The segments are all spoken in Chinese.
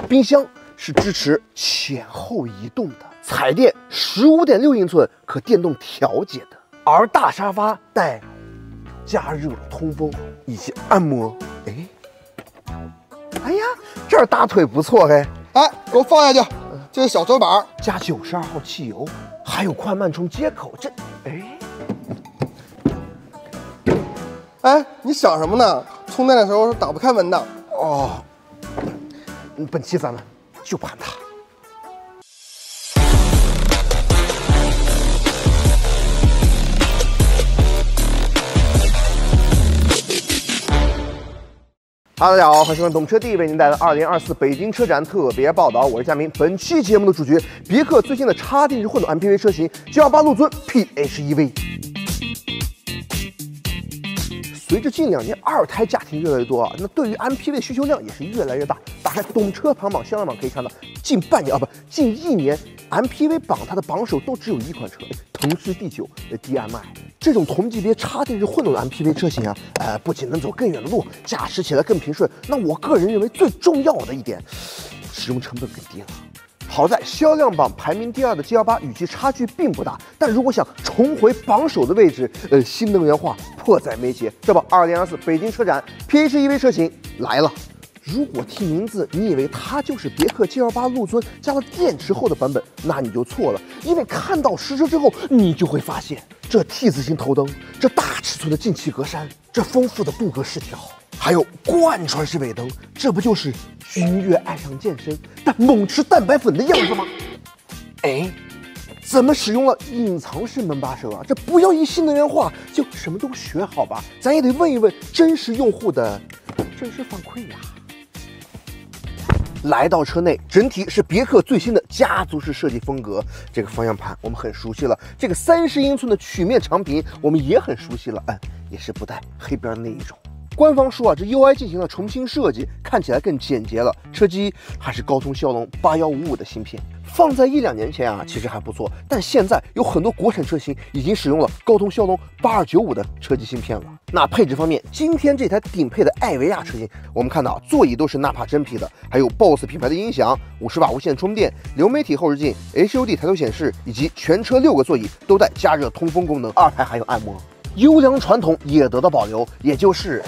冰箱是支持前后移动的，彩电15.6英寸可电动调节的，而大沙发带加热、通风以及按摩。哎呀，这儿大腿不错嘿！ 哎，给我放下去，这是小桌板， 加92号汽油，还有快慢充接口。这， 哎，你想什么呢？充电的时候是打不开门的。 哦，本期咱们就盘它。哈喽，大家好，欢迎收看懂车帝为您带来的2024北京车展特别报道，我是佳明。本期节目的主角，别克最新的插电式混动 MPV 车型918陆尊 PHEV。随着近2年2胎家庭越来越多啊，那对于 MPV 的需求量也是越来越大。打开懂车排行榜销量榜可以看到，近1年 MPV 榜它的榜首都只有一款车，腾势第9的 DMI。这种同级别插电式混动的 MPV 车型啊，不仅能走更远的路，驾驶起来更平顺，那我个人认为最重要的一点，使用成本更低了。好在销量榜排名第2的 G18与其差距并不大，但如果想重回榜首的位置，新能源化迫在眉睫。这不，2024北京车展 PHEV 车型来了。如果听名字你以为它就是别克918陆尊加了电池后的版本，那你就错了，因为看到实车之后，你就会发现这 T 字形头灯，这大尺寸的进气格栅，这丰富的镀铬饰条，还有贯穿式尾灯，这不就是君越爱上健身但猛吃蛋白粉的样子吗？怎么使用了隐藏式门把手啊？这不要一新能源化就什么都学好吧？咱也得问一问真实用户的真实反馈呀。来到车内，整体是别克最新的家族式设计风格。这个方向盘我们很熟悉了，这个30英寸的曲面长屏我们也很熟悉了，也是不带黑边的那一种。官方说啊，这 UI 进行了重新设计，看起来更简洁了。车机还是高通骁龙8155的芯片，放在1-2年前啊，其实还不错，但现在有很多国产车型已经使用了高通骁龙8295的车机芯片了。那配置方面，今天这台顶配的艾维亚车型，我们看到座椅都是纳帕真皮的，还有 BOSS 品牌的音响，50瓦无线充电，流媒体后视镜，HUD 抬头显示，以及全车6个座椅都带加热通风功能，2排还有按摩。优良传统也得到保留，也就是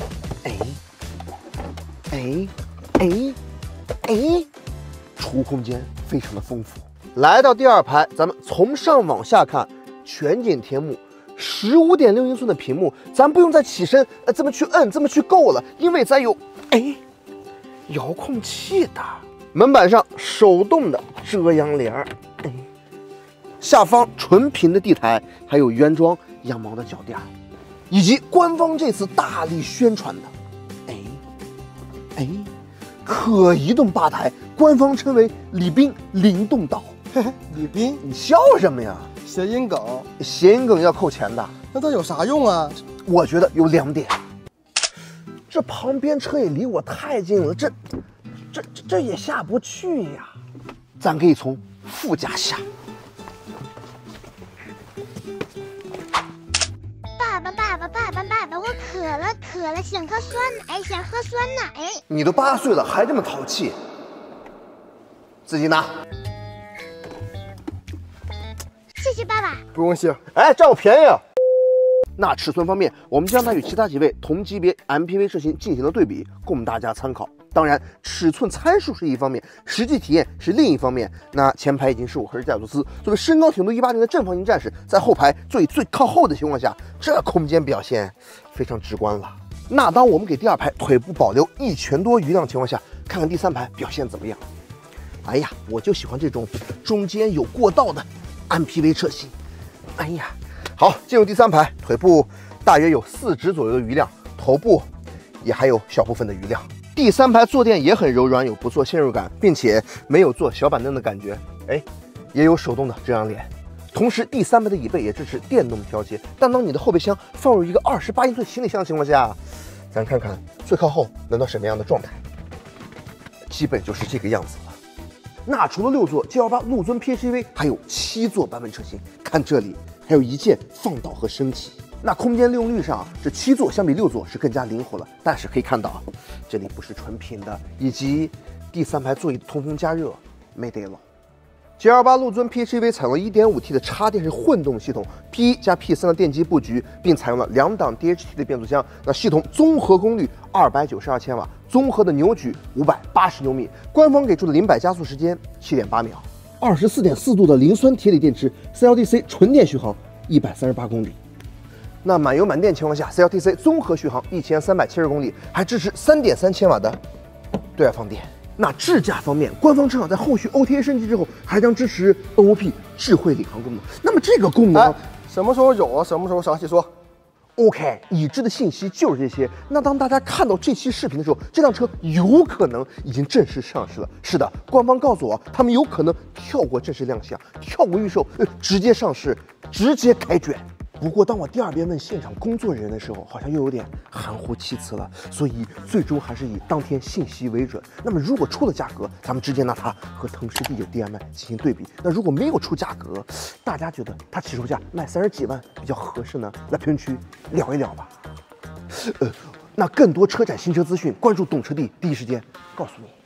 储物空间非常的丰富。来到第2排，咱们从上往下看，全景天幕，15.6英寸的屏幕，咱不用再起身这么去摁，这么去够了，因为咱有遥控器的。门板上手动的遮阳帘，下方纯平的地台，还有原装羊毛的脚垫，以及官方这次大力宣传的可移动吧台，官方称为礼宾灵动岛。 礼宾， 你笑什么呀？ 谐音梗， 谐音梗要扣钱的。 那它有啥用啊？ 我觉得有2点。这旁边车也离我太近了，这也下不去呀。咱可以从副驾下。 爸爸，我渴了，想喝酸奶。 你都8岁了，还这么淘气，自己拿。 谢谢爸爸。 不用谢。 占我便宜啊！那尺寸方面，我们将它与其他几位同级别 MPV 车型进行了对比，供大家参考。当然，尺寸参数是一方面，实际体验是另一方面。那前排已经是我和贾祖斯作为身高体重180的正方形战士，在后排座椅最靠后的情况下，这空间表现非常直观了。那当我们给第2排腿部保留1拳多余量情况下，看看第3排表现怎么样？我就喜欢这种中间有过道的 MPV 车型。好，进入第3排，腿部大约有4指左右的余量，头部也还有小部分的余量。第3排坐垫也很柔软，有不错陷入感，并且没有坐小板凳的感觉。也有手动的遮阳帘。同时，第3排的椅背也支持电动调节。但当你的后备箱放入一个28英寸行李箱的情况下，咱看看最靠后能到什么样的状态，基本就是这个样子了。那除了6座918陆尊 PHEV， 还有7座版本车型。看这里，还有一键放倒和升级。那空间利用率上，这7座相比6座是更加灵活了。但是可以看到，这里不是纯平的，以及第3排座椅的通风加热没得了。G28陆尊 PHEV 采用了 1.5T 的插电式混动系统 ，P1 加 P3的电机布局，并采用了2档 DHT 的变速箱。那系统综合功率292千瓦，综合的扭矩580牛米，官方给出的0-100加速时间7.8秒。24.4度的磷酸铁锂电池 ，CLTC 纯电续航138公里。那满油满电情况下 ，CLTC 综合续航1370公里，还支持3.3千瓦的对外放电。那智驾方面，官方称在后续 OTA 升级之后，还将支持 OOP 智慧领航功能。那么这个功能， 什么时候有啊？什么时候详细说 ？OK， 已知的信息就是这些。那当大家看到这期视频的时候，这辆车有可能已经正式上市了。是的，官方告诉我，他们有可能跳过正式亮相，跳过预售，直接上市，直接开卷。不过，当我第2遍问现场工作人员的时候，好像又有点含糊其辞了，所以最终还是以当天信息为准。那么，如果出了价格，咱们直接拿它和腾势 D9 DM-i 进行对比。那如果没有出价格，大家觉得它起售价卖30几万比较合适呢？来评论区聊一聊吧。那更多车展新车资讯，关注懂车帝，第一时间告诉你。